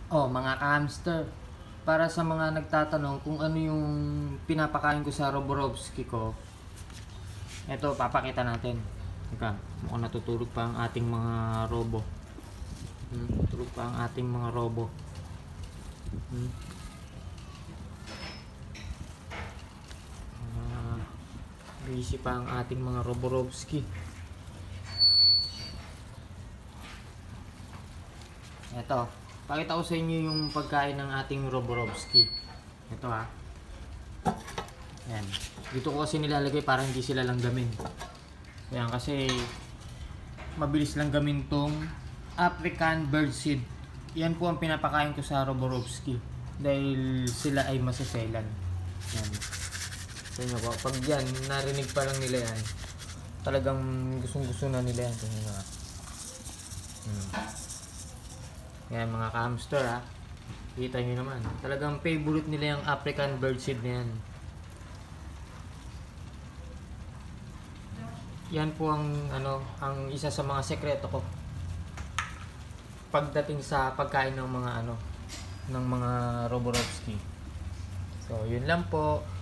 Oh, mga hamster. Para sa mga nagtatanong kung ano yung pinapakain ko sa Roborovski ko, ito, papakita natin. Teka, mukhang natutulog pa ang ating mga robo. Tulog pa ang ating mga robo. Busy pa ang ating mga Roborovski. Ito, pakita ko sa inyo yung pagkain ng ating Roborovski. Ito ha. Ayan. Dito ko kasi nilalagay para hindi sila langgamin. Ayan, kasi mabilis langgamin tong African birdseed. Yan po ang pinapakain ko sa Roborovski. Dahil sila ay masaselan. Ayan. Tingnan po, pag yan, narinig pa lang nila yan. Talagang gustong-gusto na nila yan. Tingnan nyo. Yan mga ka-hamster ha. Kita nyo naman. Talagang favorite nila yung African birdseed na yan. Yan po ang ang isa sa mga sekreto ko pagdating sa pagkain ng mga ng mga Roborovski. So, yun lang po.